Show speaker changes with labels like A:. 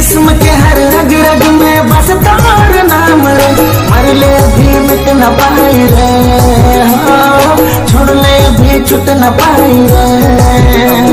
A: जिस्म के हर रग रग में बस तार नाम रे, मर ले भी मिट न पाई रे, छोड़ ले भी छुट न पाई रे।